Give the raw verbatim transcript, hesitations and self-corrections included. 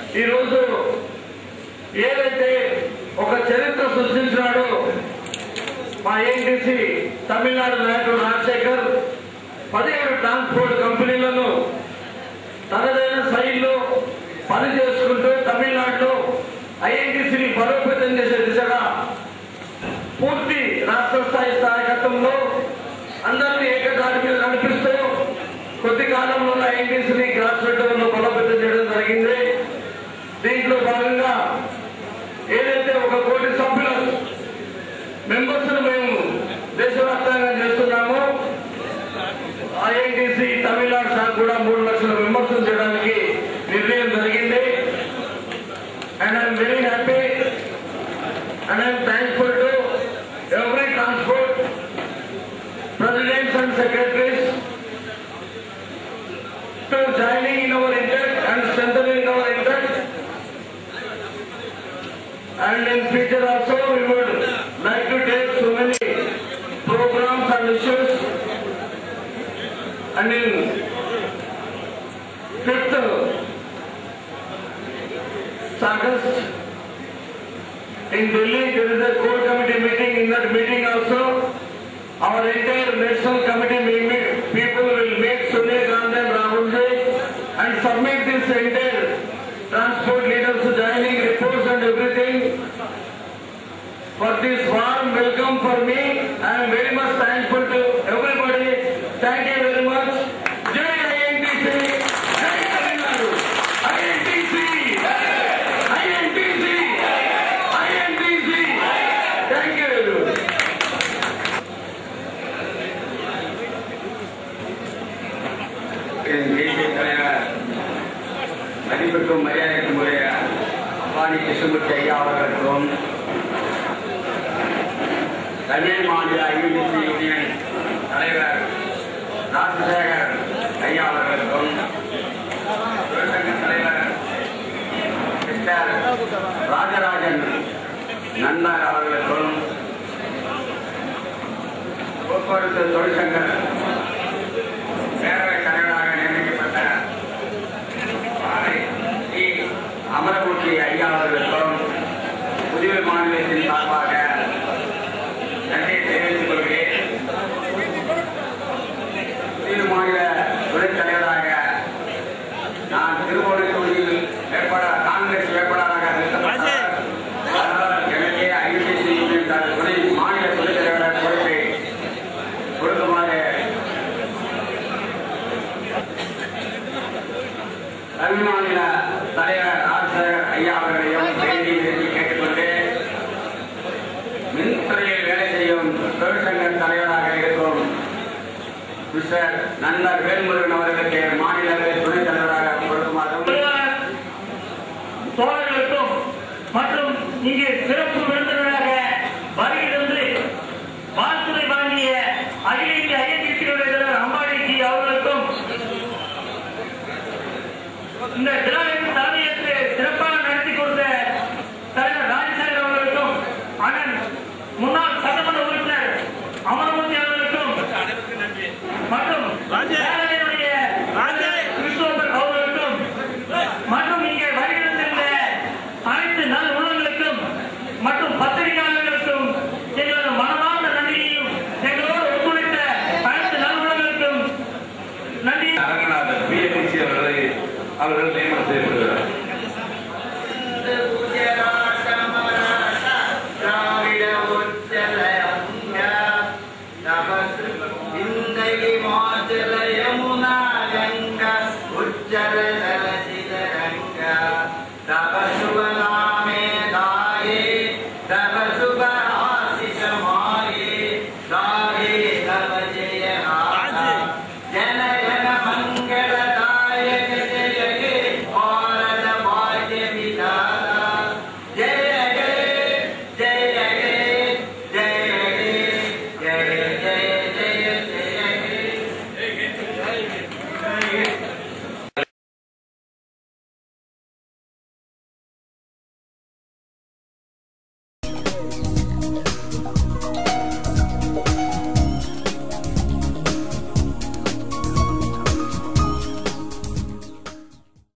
ఈ రోజు ఏదైతే ఒక చరిత్ర సృష్టించాడో మా ఏఎన్టీసీ తమిళనాడు నాయకుడు రాజశేఖర్ పదిహేడు ట్రాన్స్పోర్ట్ కంపెనీలను తనదైన శైలిలో పని చేసుకుంటూ తమిళనాడులో ఐఎన్టీసీని బలోపేతం చేసే దిశగా పూర్తి రాష్ట్ర స్థాయి నాయకత్వంలో అందరినీ ఏకదాటి మీద నడిపిస్తూ కొద్ది కాలంలో ఐఎన్టీసీని గ్రాస్ రూట్ లెవెల్లో బలోపేతం చేయడం జరిగింది. దీంట్లో భాగంగా ఏదైతే ఒక కోటి సభ్యుల మెంబర్స్ మేము దేశవ్యాప్తంగా చేస్తున్నామో ఐఎన్టీసీ తమిళనాడు శాఖ కూడా మూడు లక్షల మెంబర్స్ చేయడానికి నిర్ణయం జరిగింది. And I'm very happy and I'm thankful to every transport presidents and secretaries to joining in our intent and strengthening our intent, and in future also we would like to take so many programs and issues, and in fifth August in Delhi there is a core committee meeting. In that meeting also our entire national committee people will meet Sonia Gandhi and Rahul Ji and submit this entire transport leaders joining reports and everything. For this warm welcome for me, I am very much thankful to everybody. Thank you very much. Jai I N T C, Jai Tamil Nadu, I N T C, I N T C, I N T C. Thank you everyone. மதிப்பிற்கும் மரியாதைக்கும் உரிய அப்பானி கிருஷ்ணமூர்த்தி ஐயா அவர்களுக்கும் தமிழ் மாநில INTC union தலைவர் ராஜசேகர் ஐயா அவர்களுக்கும் தொழிற்சங்க தலைவர் மிஸ்டர் ராஜராஜன் நண்பர் அவர்களுக்கும் போக்குவரத்து தொழிற்சங்க பேரவைத் தலைவராக நியமிக்கப்பட்ட அமரமூர்த்தி ஐயா அவர்களுக்கும் புதுவை மாநிலத்தின் சார்பாக நன்றியை தெரிவித்துக் கொள்கிறேன். புதுவை மாநில துணைத் தலைவராக நான் திருவோணை தொகுதியில் வேட்பாளர் காங்கிரஸ் வேட்பாளராக நிறுத்தப்பட்டார். அதனால் எனக்கு ஐஎன்டிசி யூனியன் துணை மாநில துணைத் தலைவராக பொறுப்பை கொடுக்குமாறு தமிழ் மாநில தலைவர் ராஜசேகர் ஐயா அவர்களையும் செய்தி கேட்டுக்கொண்டு மின்துறையில் வேலை செய்யும் தொழிற்சங்க தலைவராக இருக்கும் மிஸ்டர் நண்பர் வேல்முருகன் அவர்களுக்கு மாநில துணைத் தலைவராக கொடுக்குமாறும் தோழர்களுக்கும் மற்றும் இங்கே சிறப்பு விருந்தினராக வருகிறது வாழ்த்துறை வழங்கிய அகில இந்திய ஐஎன்டிசியுடைய தலைவர் அம்பாடிஜி அவர்களுக்கும் இந்த விழாவின் தலைமையேற்று சிறப்பாக நடத்தி கொடுத்த தலைவர் ராஜசேகர் அவர்களுக்கும் அண்ணன் முன்னாள் சட்டமன்ற உறுப்பினர் அமரமூர்த்தி அவர்களுக்கும் மற்றும் பேரவையினுடைய கிறிஸ்தோபர் அவர்களுக்கும் மற்றும் இங்கே வருகின்ற அனைத்து நல் உள்ளங்களுக்கும் மற்றும் பத்திரிகையாளர்களுக்கும் எங்களது மனமார்ந்த நன்றியையும் எங்களோடு ஒத்துழைத்த அனைத்து நல் உள்ளங்களுக்கும் நன்றி. அவர்கள் நியமனம் செய்யப்படுகிறார். உச்சர